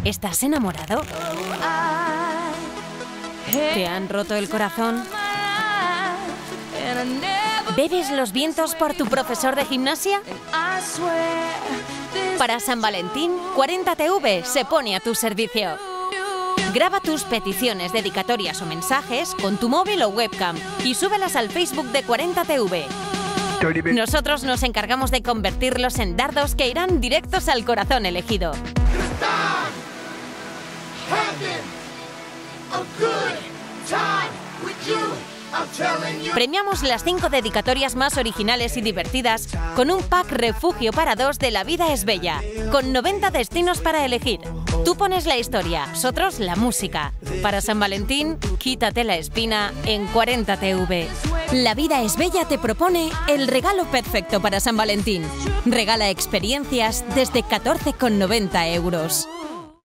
¿Estás enamorado? ¿Te han roto el corazón? ¿Bebes los vientos por tu profesor de gimnasia? Para San Valentín, 40TV se pone a tu servicio. Graba tus peticiones, dedicatorias o mensajes con tu móvil o webcam y súbelas al Facebook de 40TV. Nosotros nos encargamos de convertirlos en dardos que irán directos al corazón elegido. Premiamos las 5 dedicatorias más originales y divertidas con un pack refugio para 2 de La vida es bella, con 90 destinos para elegir. Tú pones la historia, nosotros la música. Para San Valentín, quítate la espina en 40TV. La vida es bella te propone el regalo perfecto para San Valentín. Regala experiencias desde 14,90 €.